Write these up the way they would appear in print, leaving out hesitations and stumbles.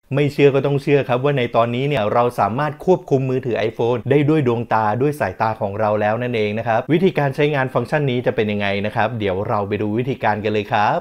ไม่เชื่อก็ต้องเชื่อครับว่าในตอนนี้เนี่ยเราสามารถควบคุมมือถือ iPhone ได้ด้วยดวงตาด้วยสายตาของเราแล้วนั่นเองนะครับวิธีการใช้งานฟังก์ชันนี้จะเป็นยังไงนะครับเดี๋ยวเราไปดูวิธีการกันเลยครับ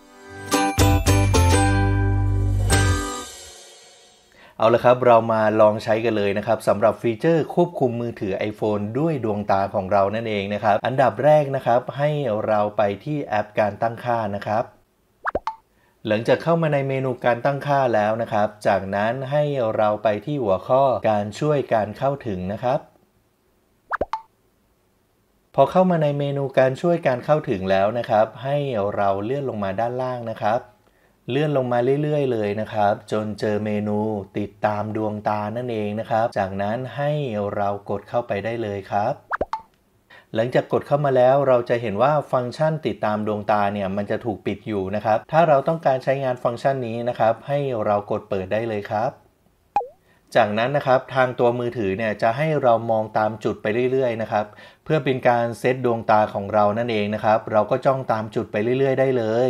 เอาละครับเรามาลองใช้กันเลยนะครับสำหรับฟีเจอร์ควบคุมมือถือ iPhone ด้วยดวงตาของเรานั่นเองนะครับอันดับแรกนะครับให้เราไปที่แอปการตั้งค่านะครับหลังจากเข้ามาในเมนูการตั้งค่าแล้วนะครับจากนั้นให้เราไปที่หัวข้อการช่วยการเข้าถึงนะครับพอเข้ามาในเมนูการช่วยการเข้าถึงแล้วนะครับให้เราเลื่อนลงมาด้านล่างนะครับเลื่อนลงมาเรื่อยๆเลยนะครับจนเจอเมนูติดตามดวงตานั่นเองนะครับจากนั้นให้เรากดเข้าไปได้เลยครับหลังจากกดเข้ามาแล้วเราจะเห็นว่าฟังก์ชันติดตามดวงตาเนี่ยมันจะถูกปิดอยู่นะครับถ้าเราต้องการใช้งานฟังก์ชันนี้นะครับให้เรากดเปิดได้เลยครับจากนั้นนะครับทางตัวมือถือเนี่ยจะให้เรามองตามจุดไปเรื่อยๆนะครับเพื่อเป็นการเซตดวงตาของเรานั่นเองนะครับเราก็จ้องตามจุดไปเรื่อยๆได้เลย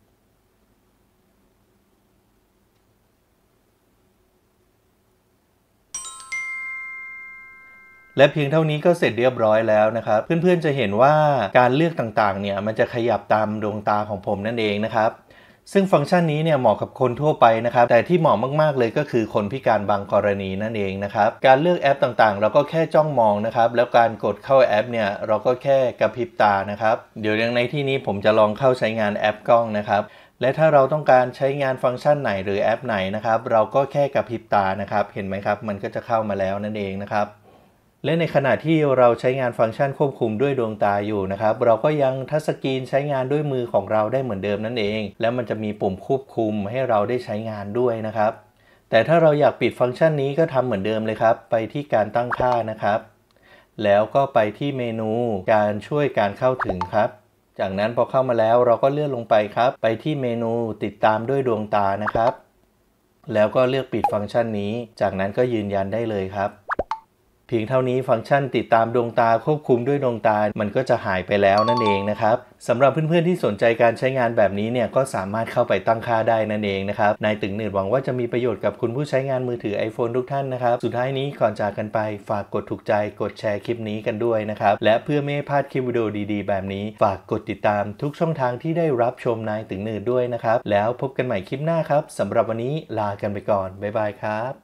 และเพียงเท่านี้ก็เสร็จเรียบร้อยแล้วนะครับเพื่อนๆจะเห็นว่าการเลือกต่างๆเนี่ยมันจะขยับตามดวงตาของผมนั่นเองนะครับซึ่งฟังก์ชันนี้เนี่ยเหมาะกับคนทั่วไปนะครับแต่ที่เหมาะมากๆเลยก็คือคนพิการบางกรณีนั่นเองนะครับการเลือกแอปต่างๆเราก็แค่จ้องมองนะครับแล้วการกดเข้าแอปเนี่ยเราก็แค่กระพริบตานะครับเดี๋ยวในที่นี้ผมจะลองเข้าใช้งานแอปกล้องนะครับและถ้าเราต้องการใช้งานฟังก์ชันไหนหรือแอปไหนนะครับเราก็แค่กระพริบตานะครับเห็นไหมครับมันก็จะเข้ามาแล้วนั่นเองนะครับ และในขณะที่เราใช้งานฟังก์ชันควบคุมด้วยดวงตาอยู่นะครับเราก็ยังทัชสกรีนใช้งานด้วยมือของเราได้เหมือนเดิมนั่นเองแล้วมันจะมีปุ่มควบคุมให้เราได้ใช้งานด้วยนะครับแต่ถ้าเราอยากปิดฟังก์ชันนี้ก็ทำเหมือนเดิมเลยครับไปที่การตั้งค่านะครับแล้วก็ไปที่เมนูการช่วยการเข้าถึงครับจากนั้นพอเข้ามาแล้วเราก็เลื่อนลงไปครับไปที่เมนูติดตามด้วยดวงตานะครับแล้วก็เลือกปิดฟังก์ชันนี้จากนั้นก็ยืนยันได้เลยครับ เพียงเท่านี้ฟังก์ชันติดตามดวงตาควบคุมด้วยดวงตามันก็จะหายไปแล้วนั่นเองนะครับสำหรับเพื่อนๆที่สนใจการใช้งานแบบนี้เนี่ยก็สามารถเข้าไปตั้งค่าได้นั่นเองนะครับนายตึงหนืดหวังว่าจะมีประโยชน์กับคุณผู้ใช้งานมือถือ iPhone ทุกท่านนะครับสุดท้ายนี้ก่อนจากกันไปฝากกดถูกใจกดแชร์คลิปนี้กันด้วยนะครับและเพื่อไม่ให้พลาดคลิปวิดีโอดีๆแบบนี้ฝากกดติดตามทุกช่องทางที่ได้รับชมนายตึงหนืดด้วยนะครับแล้วพบกันใหม่คลิปหน้าครับสำหรับวันนี้ลากันไปก่อนบ๊ายบายครับ